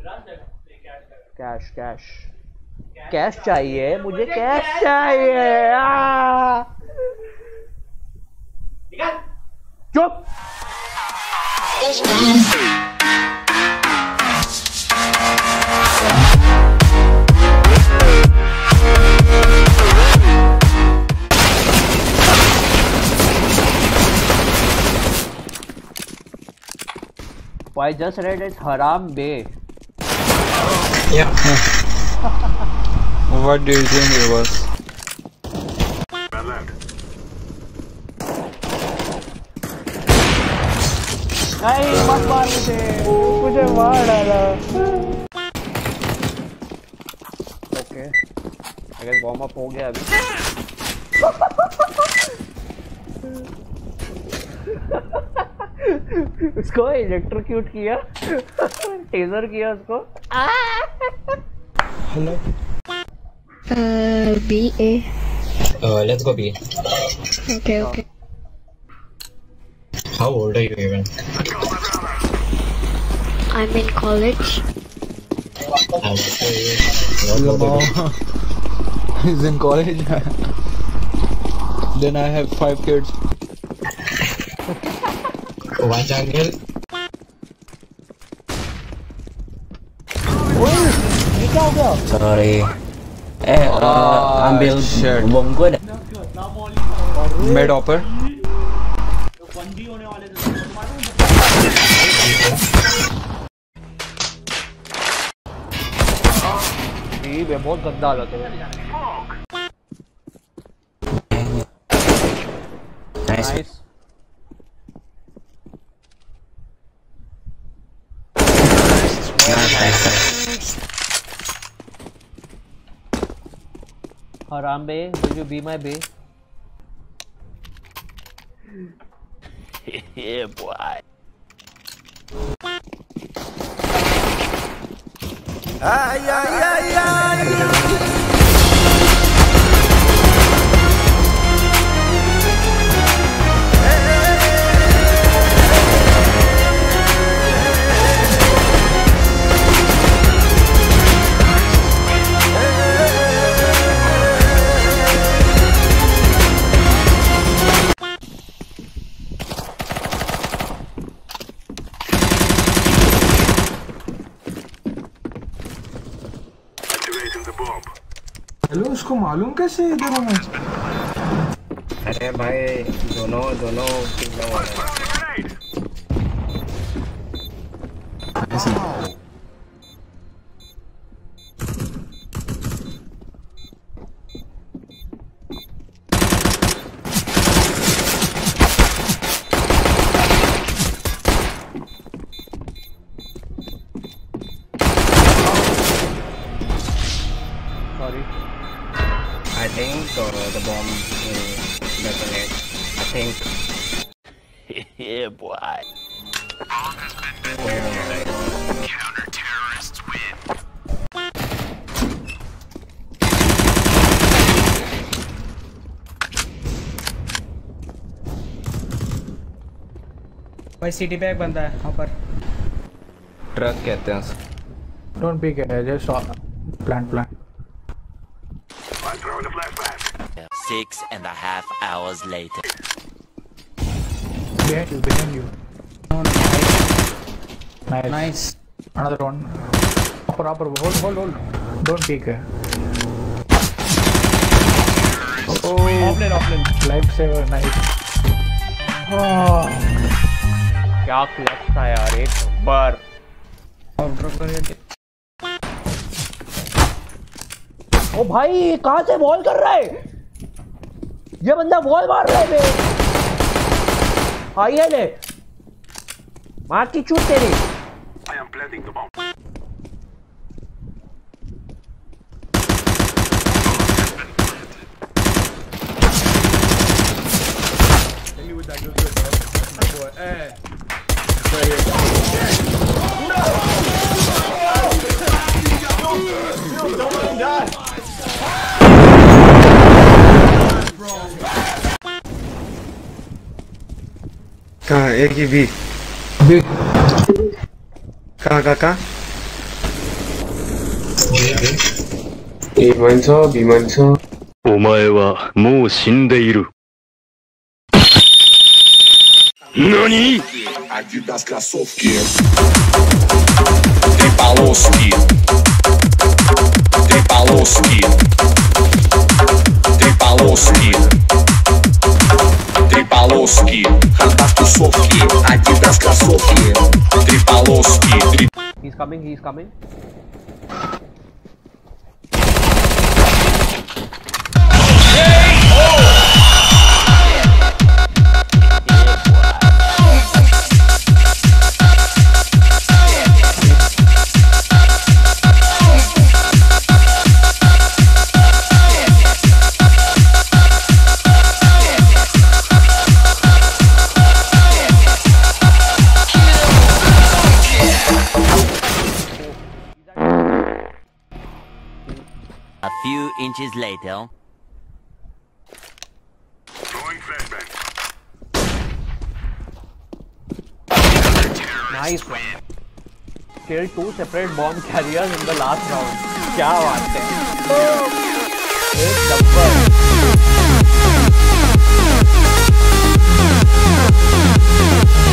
Cash cash cash चाहिए मुझे, cash चाहिए। चुप। I just read it Haram Bay. Yeah. What do you think it was? नहीं मत मार मुझे मार डाला। ओके अगर वार्म अप हो गया अभी। उसको इलेक्ट्रोक्यूट किया, टेजर किया उसको। Hello. BA. Let's go B. Okay. How old are you even? I'm in college. He's in college. Then I have 5 kids. One jungle. ये क्या हो गया? Sorry. Ambil bom gue dah. Mid upper. ये बहुत गंदा हालत है। Nice. Nice. Haram Bay, will you be my bay? Yeah, boy. Ay, ay, ay, ay. Hello, उसको मालूम कैसे इधर हूँ? अरे भाई दोनों कितना वाला Sorry. I think the bomb detonate. I think. Yeah, boy. Counter terrorists win. भाई सिटी पे एक बंदा है वहाँ पर। ट्रक कहते हैं उसे। Don't peek it, just plant. 6.5 hours later. Behind you. Nice. Another one. Upper. Hold. Don't peek it. Offline. Lifesaver, nice. क्या क्लच था यार, एक बार। ओ भाई कहाँ से बॉल कर रहा है? ये बंदा बॉल मार रहा है बे। आइए ले, मार की चूट तेरी। I am planting the bomb. Hit me with that good, bro. Boy, hey. Don't let him die. कहाँ एक ही बी? कहाँ? A mines B mines お前はもう死んでいる。何? Adidas кроссовки. Три полоски. Три полоски. Три полоски. Три полоски. Хардбас тусовки. Adidas кроссовки. Три полоски. He's coming, he's coming. A few inches later. Nice one. Killed 2 separate bomb carriers in the last round. क्या बात है? एक number.